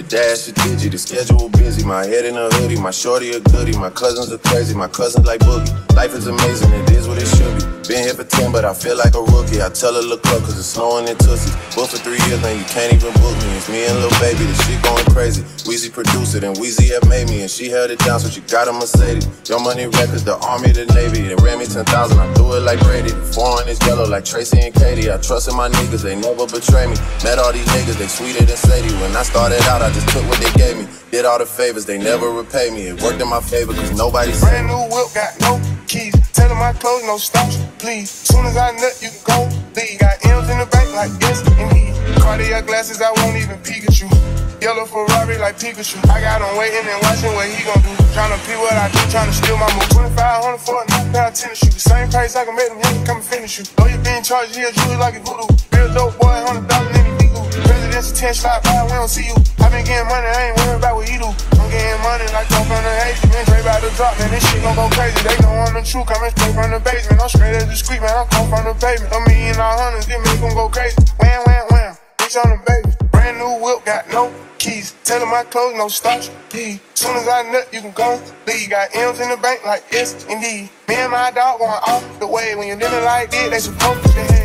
dash, a digi, the schedule busy. My head in a hoodie, my shorty a goodie. My cousins are crazy, my cousins like boogie. Life is amazing, it is what it should be. Been here for 10, but I feel like a rookie. I tell her look up, cause it's snowing in Tootsie. Booked for 3 years, now you can't even book me. It's me and Lil Baby, the shit going crazy. Weezy produced it, and Weezy have made me. And she held it down, so she got a Mercedes. Your Money Records, the Army, the Navy. They ran me 10,000, I threw it like Brady. The foreign is yellow like Tracy and Katie. I trusted my niggas, they never betray me. Met all these niggas, they sweeter than Sadie. When I started out, I just took what they gave me. Did all the favors, they never repay me. It worked in my favor, cause nobody said brand new whip, got no keys. Tell them my clothes, no stops, please. Soon as I nut, you can go leave. Got M's in the bank like yes, indeed. Cartier glasses, I won't even Pikachu. Yellow Ferrari like Pikachu. I got him waiting and watching what he gon' do. Tryna pee what I do, tryna steal my move. 2,500 for a new pair of tennis shoes. Same price I can make them hit, come and finish you. Know you being charged here, jewelry like a voodoo. Real dope boy, $100 in the Bigu. President's 10 slide by, we don't see you. I been getting money, I ain't worried about what he do. I'm getting money like I'm from the Hazy. Man, straight about the drop, man, this shit gon' go crazy. They know I'm the truth, coming straight from the basement. I'm straight as the street, man, I come from the pavement. A million all hundreds, it make them go crazy. Wham, wham, wham, bitch on the baby. Brand new whip, got no keys. Tell them my clothes, no stops, please. Soon as I nut, you can go leave. Got M's in the bank like yes, indeed. Me and my dog going off the way. When you're living like this, they supposed to have.